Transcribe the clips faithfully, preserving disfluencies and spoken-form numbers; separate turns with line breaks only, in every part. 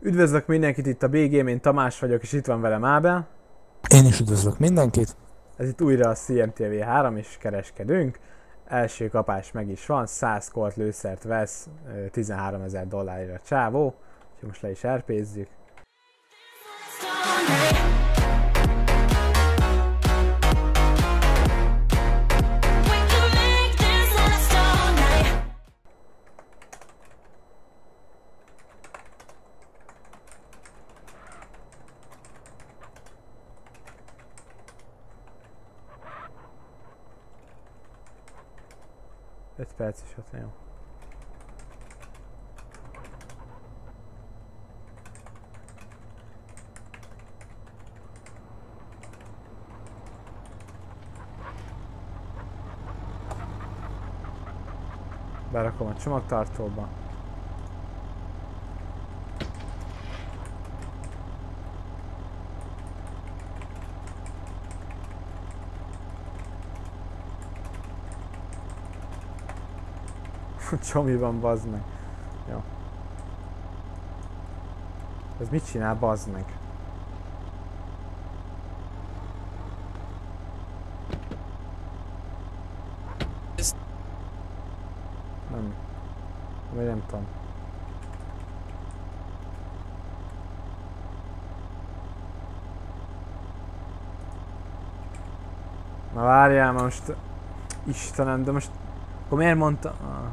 Üdvözlök mindenkit itt a bé gém, én Tamás vagyok, és itt van velem Ábel.
Én is üdvözlök mindenkit.
Ez itt újra a cé em té vé három, és kereskedünk. Első kapás meg is van, száz kolt lőszert vesz, tizenháromezer dollárra csávó. Úgyhogy most le is er pézzük. öt perc is ott, jó. Berakom a csomagtartóba. Csomi van, bazd meg. Jó. Ez mit csinál, bazd meg? Nem. Vagy nem tudom. Na várjál, most... Istenem, de most... Akkor miért mondta... Ah.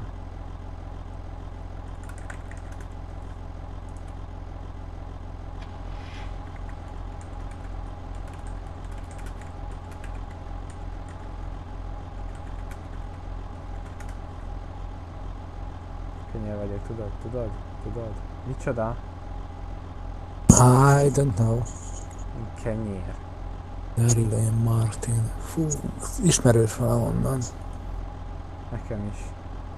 Kenyér vagyok, tudod, tudod, tudod. Micsoda?
I don't know.
Kenyér.
Marilyn Martin. Fú, ismerős valahonnan.
Nekem is.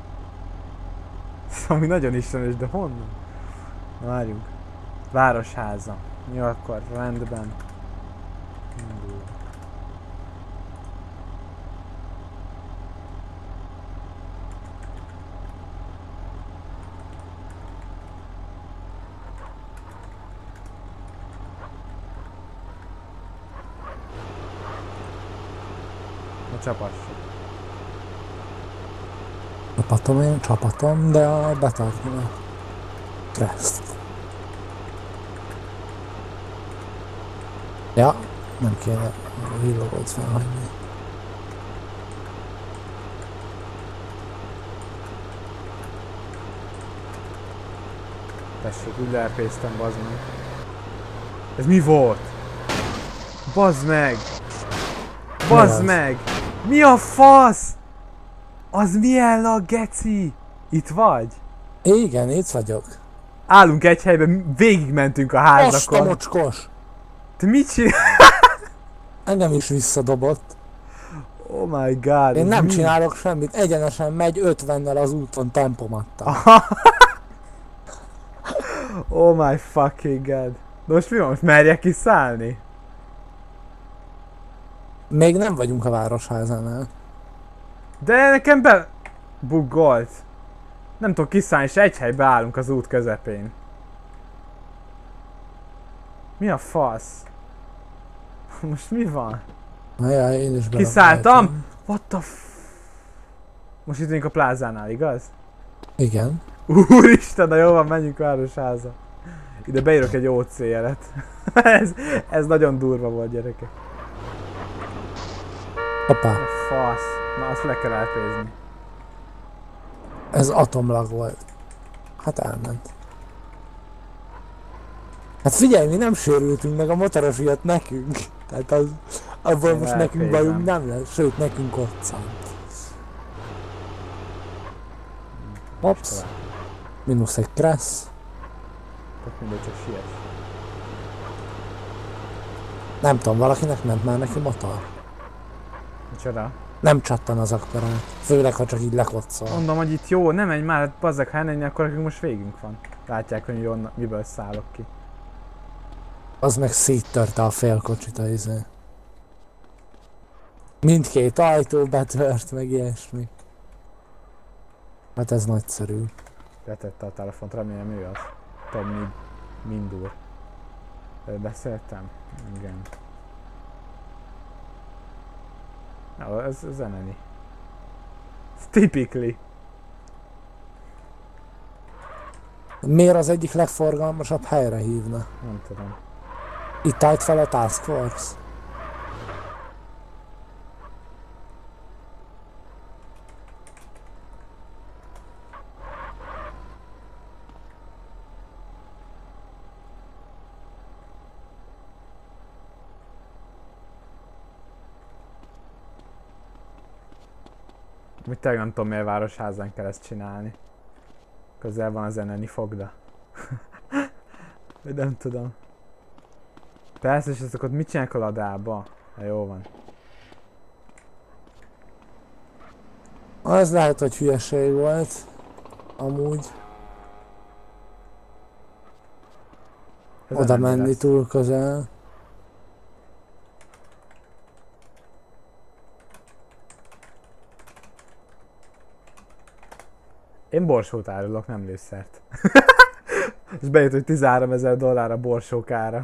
Ami nagyon ismerős, de honnan? Várjunk. Városháza. Jó, akkor rendben. Indul. A csapassuk.
Csapatom én, csapatom, de a betartni Kreszt. Ja, nem kéne a villogot felhagyni.
Tessék, úgy leerpésztem, bazd meg. Ez mi volt? Bazd meg! Bazd meg! Mi a fasz? Az milyen lag, geci? Itt vagy?
Igen, itt vagyok.
Állunk egy helyben, végigmentünk a
Este
házakon.
mocskos!
Te mit csinál?
Engem is visszadobott.
Oh my god.
Én nem
mi?
csinálok semmit, egyenesen megy ötvennel az úton tempomattal.
Oh my fucking god. De most mi van? Most merjek kiszállni?
Még nem vagyunk a városházánál.
De nekem be... buggolt. Nem tudok kiszállni, és egy helybe állunk az út közepén. Mi a fasz? Most mi van?
Ajaj, én is
Kiszálltam? What the f... Most itt vagyunk a plázánál, igaz?
Igen.
Úristen, na jó van, menjünk városháza. Ide beírok egy ó cé jelet. ez, ez nagyon durva volt, gyerekek.
Hoppá.
A fasz. Na, azt le kell elpézni.
Ez atomlag volt. Hát elment. Hát figyelj, mi nem sérültünk meg, a motoros jött nekünk. Tehát az, abból most nekünk bajunk nem lesz, sőt nekünk otszant. Hops. Minusz egy kressz.
Tök mindegy, csak siess.
Nem tudom, valakinek ment már neki motor?
Micsoda?
Nem csattan az akkorát. Főleg, ha csak így lekocol.
Mondom, hogy itt jó, nem menj már, bazzeg, ha elmenj, akkor nekünk most végünk van. Látják, hogy onnan, miből szállok ki.
Az meg széttörte a félkocsit a izé. Mindkét ajtó betört, meg ilyesmi. Hát ez nagyszerű.
Letette a telefont, remélem ő az. Tudom mi. Mindur. Beszéltem? Igen. Jó, ez, ez zeneni. Typically.
Miért az egyik legforgalmasabb helyre hívna?
Nem tudom.
Itt állt fel a Task Force.
Úgy tényleg nem tudom, miért városházán kell ezt csinálni. Közel van a zeneni fogda. Vagy nem tudom. Persze, és ezek ott mit csinálnak a ladába? Ha jó van.
Az lehet, hogy hülyeség volt. Amúgy.
Ez
Oda
nem
menni
lesz.
túl közel.
Én borsót árulok, nem lőszert. És bejött, hogy tizenháromezer dollár a borsókára.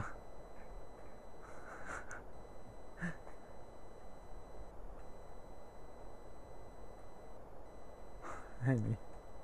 Ennyi.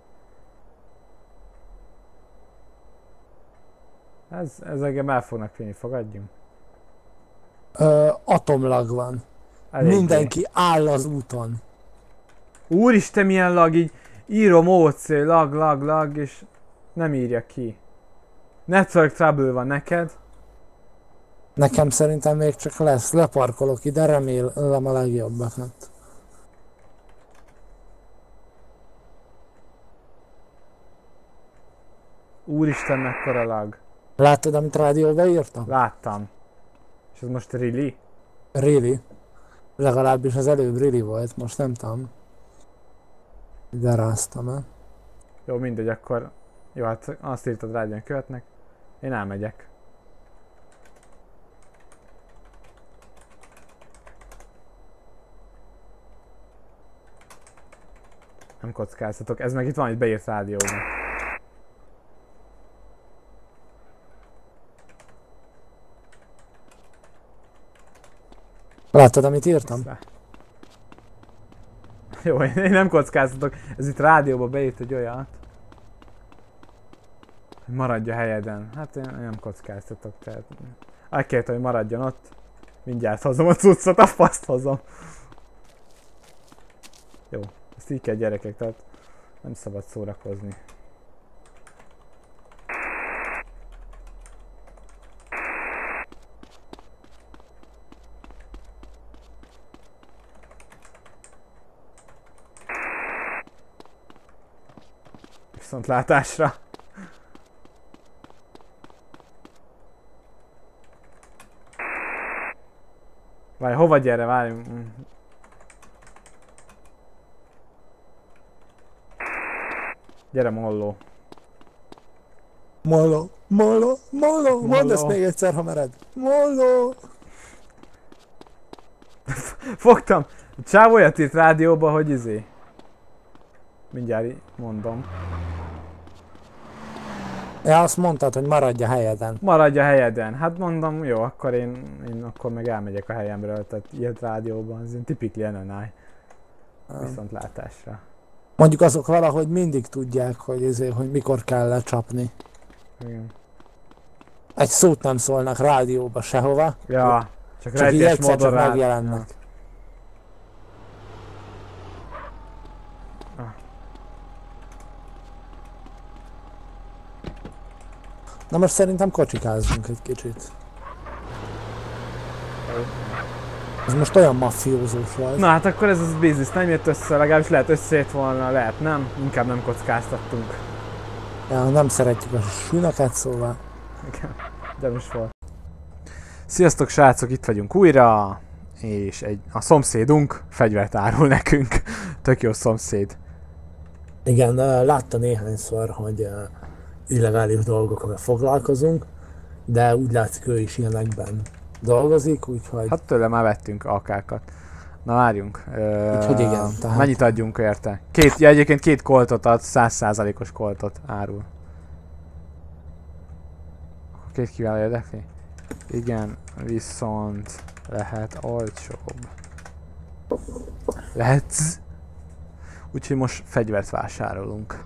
Ez, ez engem el fognak vinni, fogadjunk.
Ö, atomlag van.
Eléggé.
Mindenki áll az úton.
Úristen, milyen lag, így írom ó cé, lag, lag, lag, és nem írja ki. Network trouble van neked.
Nekem szerintem még csak lesz. Leparkolok ide, remélem a legjobbakat.
Úristen, mekkora lag.
Láttad, amit rádióba írtam?
Láttam. És ez most really?
Really. Legalábbis az előbb really volt, most nem tudom. De ráztam el.
Jó, mindegy, akkor... Jó, hát azt írtad rá, hogy követnek. Én elmegyek. Nem kockáztatok. Ez meg itt van, itt beírt rádióban.
Láttad, amit írtam?
Aztán. Jó, én nem kockáztatok. Ez itt rádióba beírt egy olyat. Hogy maradj a helyeden. Hát én nem kockáztatok, tehát... Elkérte, hogy maradjon ott. Mindjárt hozom a cuccot, a faszt hozom. Jó, ezt így kell, gyerekek, tehát nem szabad szórakozni. Viszontlátásra! Várj, hova gyere, várj! Gyere, Molló!
Molló, Molló, Molló, mondd ezt még egyszer, ha mered. Molló!
Fogtam! A csávó olyat írt rádióba, hogy izé. Mindjárt mondom.
Ja, azt mondtad, hogy maradj a helyeden.
Maradj a helyeden. Hát mondom, jó, akkor én, én akkor meg elmegyek a helyemről, tehát ilyet rádióban, ez ilyen typically en en i. Viszontlátásra.
Mondjuk azok valahogy mindig tudják, hogy, ezért, hogy mikor kell lecsapni.
Igen.
Egy szót nem szólnak rádióba sehova.
Ja, csak,
Csak így
rejtés
egyszer
módon
csak
rá...
megjelennek.
Ja. Ah.
Na most szerintem kocsikázzunk egy kicsit. Ez most olyan maffiózós volt.
Na hát akkor ez az biznisz nem jött össze, legalábbis lehet összejött volna, lehet nem, inkább nem kockáztattunk.
Ja, nem szeretjük a sünöket, szóval.
Igen, de most volt. Sziasztok srácok, itt vagyunk újra, és egy, a szomszédunk fegyvert árul nekünk. Tök jó szomszéd.
Igen, látta néhányszor, hogy illegális dolgokkal foglalkozunk, de úgy látszik, ő is ilyenekben dolgozik, úgyhogy...
Hát tőle már vettünk akákat. Na várjunk. Ö,
úgyhogy igen, tehát...
Mennyit adjunk érte? Két, ja, egyébként két koltot ad, száz százalékos koltot árul. Két kívül érdekli? Igen, viszont lehet olcsóbb. Lehet. Úgyhogy most fegyvert vásárolunk.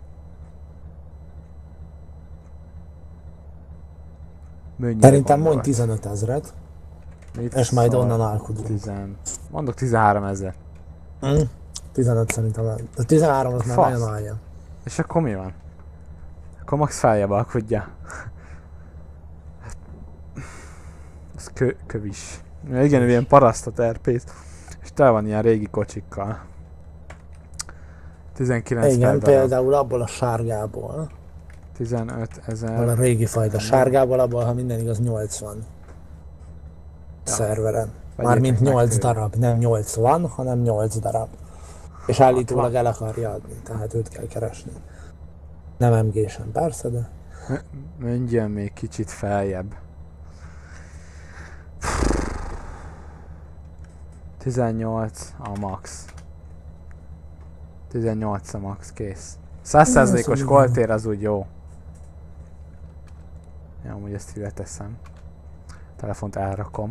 Szerintem mondj tizenöt ezret. És majd onnan alkudunk.
Tizen... Mondok tizenhárom ezer.
Mm. tizenöt szerintem. A tizenhárom az már nagyon állja.
És akkor mi van? Akkor max feljebb alkudja. Ez kö, kövis. Igen, ilyen parasztot er pé-t. És tele van ilyen régi kocsikkal. tizenkilenc
igen, például abból a sárgából.
tizenöt ezer.
A régi fajta sárgából, abból, ha minden igaz, nyolcvan. Ja. Szerveren. Mármint nyolc darab, nem nyolcvan, hanem nyolc darab. És állítólag el akarja adni, tehát őt kell keresni. Nem em gé-sen persze, de...
Mondjam még kicsit feljebb. tizennyolc a max. tizennyolc a max, kész. száz százalékos koltér az úgy jó. Ja, amúgy ezt ide teszem. Telefont elrakom.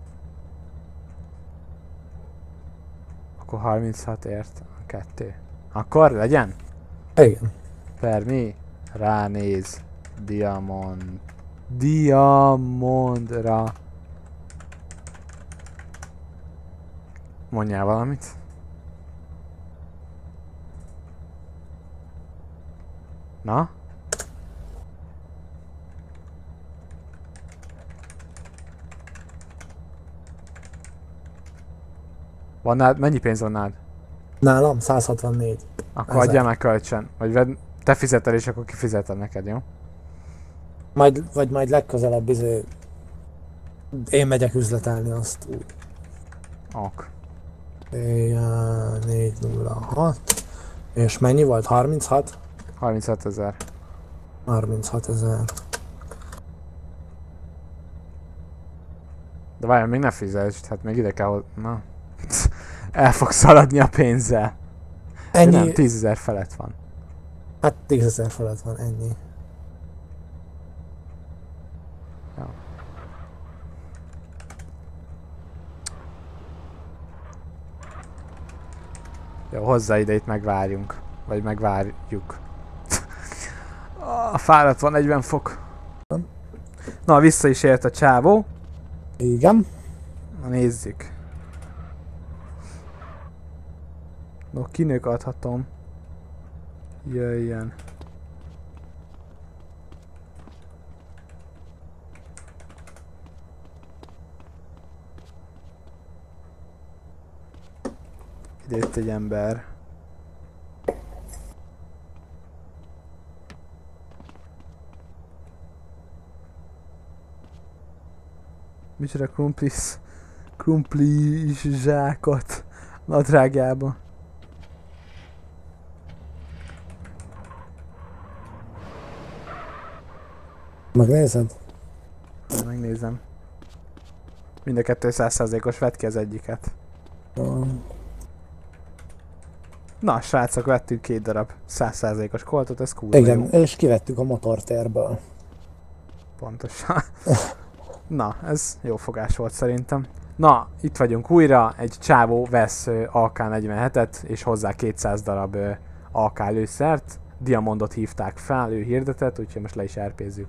Akkor harminchat ért a kettő. Akkor legyen?
Igen.
Per mi? Ránéz. Diamond. Diamondra. Mondjál valamit? Na? Van nád? Mennyi pénz van nád?
Nálam száz hatvannégy.
Akkor adjál meg kölcsön. Vagy vedd, te fizeted és akkor kifizeted neked, jó?
Majd, vagy majd legközelebb izé... Én megyek üzletelni azt úgy.
Ok.
négy nulla hat. És mennyi volt? harminchat?
harminchat ezer.
harminchat ezer.
De várjál, még ne fizesd, hát még ide kell, na. El fog szaladni a pénzzel. Ennyi... Nem, tízezer felett van.
Hát tízezer felett van, ennyi.
Ja. Jó, hozzá ide, itt megvárjunk. Vagy megvárjuk. A fáradt van, negyven fok. Na, vissza is ért a csávó.
Igen.
Na, nézzük. No, kinek adhatom? Jöjjön. Ide jött egy ember. Micsoda krumplis, krumplis zsákot nadrágjába.
Megnézed?
Megnézem. Mind a kettő száz százalékos, vedd ki az egyiket.
Um.
Na, srácok, vettünk két darab száz százalékos koltot, ez kurva
igen,
jó.
És kivettük a motortérből.
Pontosan. Na, ez jó fogás volt szerintem. Na, itt vagyunk újra, egy csávó vesz á ká negyvenhetet és hozzá kétszáz darab á ká lőszert. Diamondot hívták fel, ő hirdetett, úgyhogy most le is er pézzük.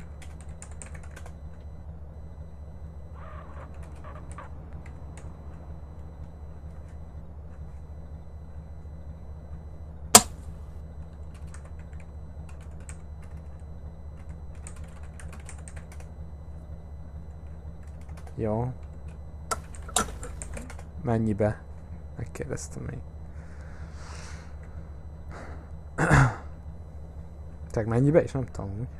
Jó. Mennyibe? Megkérdeztem még. Tehát mennyibe is? Nem tudom úgy.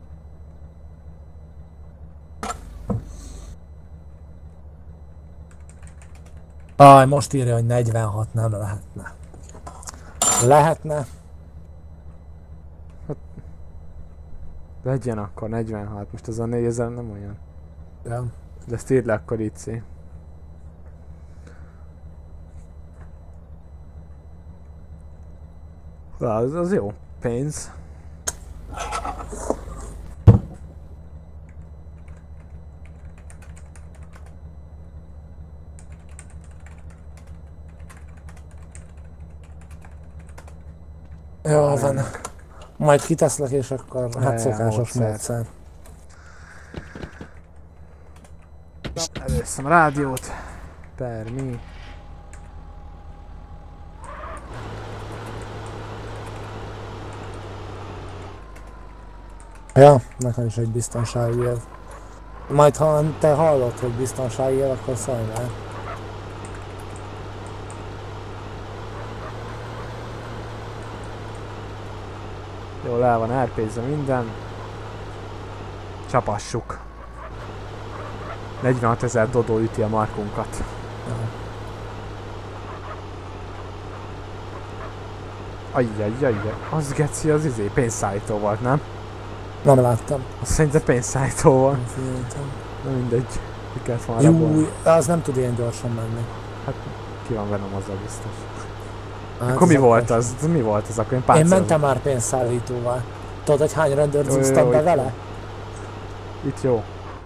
Aj, most írja, hogy negyvenhat nem lehetne. Lehetne.
Hát, legyen akkor negyvenhat. Most az a négyezer nem olyan.
Ja.
De ezt írd le akkor itt szé. Az, az jó pénz.
Jó van. Majd kiteszlek és akkor hát szokásos módszer.
Először a rádiót. Per mi?
Ja, nekem is egy biztonsági év. Majd ha te hallod, hogy biztonsági év, akkor szólj már.
Jól el van er pé-zve minden. Csapassuk. negyvenhatezer dodó üti a markunkat.
Ja.
Ajjajjajjaj, az geci az izé, pénzszállító volt, nem?
Nem láttam.
Azt szerintem pénzszállító volt.
Nem figyeltem.
Na mindegy, ki kellett volna rabolni.
Júj, az nem tud ilyen gyorsan menni.
Hát ki van velem azzal biztos.
Hát
akkor mi volt az? Mi volt az akkor? Én,
Én mentem már pénzszállítóval. Tudod, hogy hány rendőrt zúztam be vele?
Itt jó.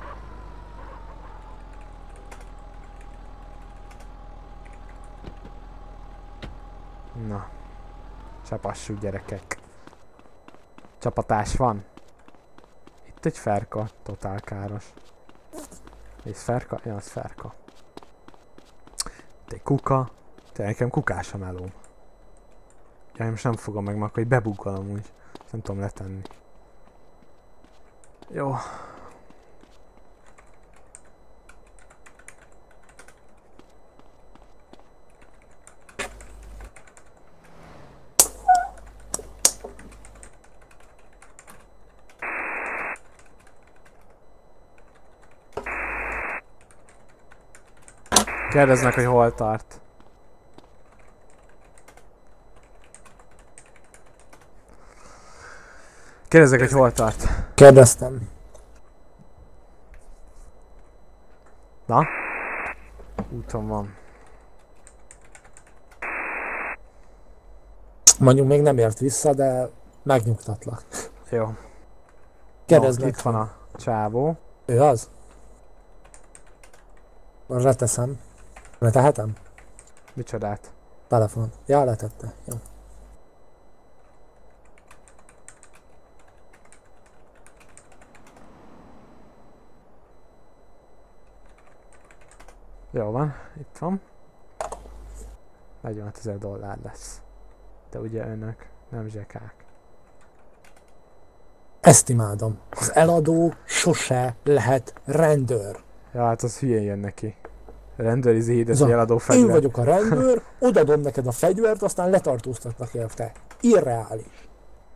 Na. Csapassuk, gyerekek. Csapatás van. Itt egy ferka, totál káros. És ferka? Ja, az ferka. Itt egy kuka. Te nekem kukás a melóm. Ja, én most nem fogom meg, mert hogy bebuggal amúgy. Nem tudom letenni. Jó. Kérdeznek, hogy hol tart. Kérdezzek, hogy hol tart.
Kérdeztem.
Na? Úton van.
Mondjuk még nem ért vissza, de megnyugtatlak.
Jó.
Kérdezd
No,
meg.
itt van a csávó.
Ő az? Leteszem. Letehetem?
Micsodát?
Telefon. Ja, letette. Jó.
Jó van, itt van. negyvenhatezer dollár lesz. De ugye önök nem zsekák.
Ezt imádom. Az eladó sose lehet rendőr.
Ja, hát az hülyén jön neki. Rendőrizi híd, ez egy eladó
Én
fegyver.
vagyok a rendőr, odadom neked a fegyvert, aztán letartóztatlak érte. Irreális.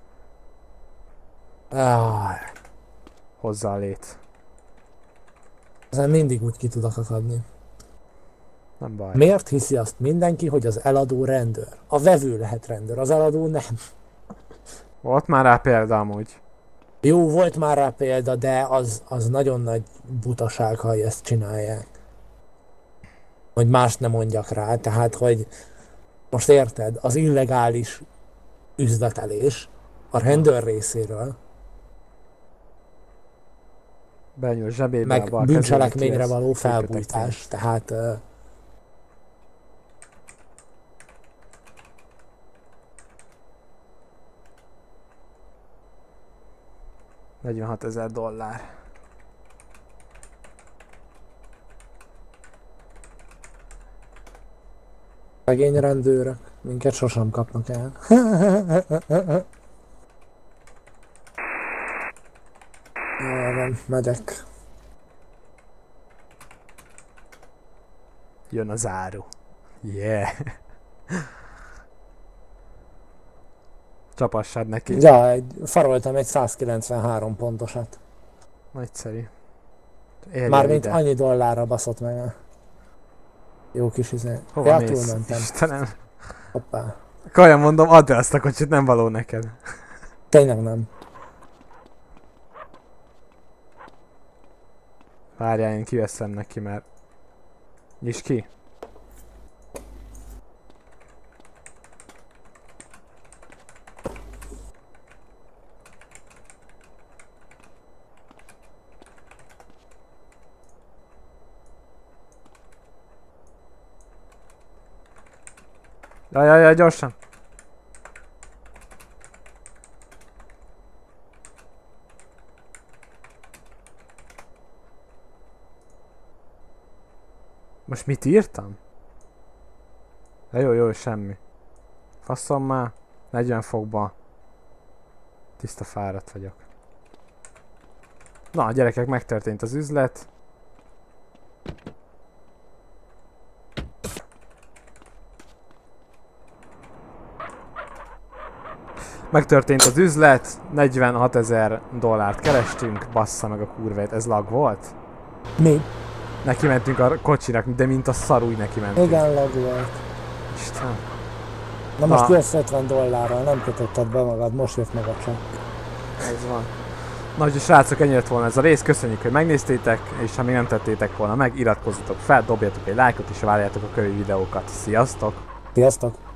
Ah,
Hozzá a lét.
ezen mindig úgy ki tudok akadni.
Nem baj.
Miért hiszi azt mindenki, hogy az eladó rendőr? A vevő lehet rendőr, az eladó nem.
Volt már rá példa amúgy.
Jó, volt már rá példa, de az, az nagyon nagy butaság, ha ezt csinálják. Hogy mást nem mondjak rá, tehát, hogy most érted, az illegális üzletelés a rendőr részéről,
Benyúl zsebébe,
meg
a bal
bűncselekményre
kezébe
való
ki,
felbújtás, tehát uh,
negyvenhatezer dollár.
szegény rendőrök, minket sosem kapnak el. Jól van, megyek.
Jön az áru. Yeah. Csapassad neki.
Ja, egy, faroltam egy százkilencvenhárom pontosat.
Nagyszerű. Érjen
Mármint
ide.
annyi dollárra baszott meg a jó kis izé.
Hova
Ja,
mész?
túlmentem.
Istenem.
Hoppá.
Kaja, mondom, add el azt a kocsit, nem való neked.
Tényleg nem.
Várjál, én kiveszem neki, mert... Nyisd ki. Jaj, jaj, jaj, gyorsan! Most mit írtam? De jó, jó, semmi. Faszom már. negyven fokban. Tiszta fáradt vagyok. Na, gyerekek, megtörtént az üzlet. Megtörtént az üzlet, negyvenhatezer dollárt kerestünk, bassza meg a kurvét, ez lag volt?
Mi?
Neki mentünk a kocsinak, de mint a szar úgy neki mentünk.
Igen, lag volt.
Isten.
Na most jössz ötven dollárral, nem kötötted be magad, most jött meg a csak.
Ez van. Na, úgyhogy srácok, ennyi lett volna ez a rész, köszönjük, hogy megnéztétek, és ha még nem tettétek volna meg, iratkozzatok fel, dobjatok egy lájkot, és várjátok a következő videókat. Sziasztok!
Sziasztok!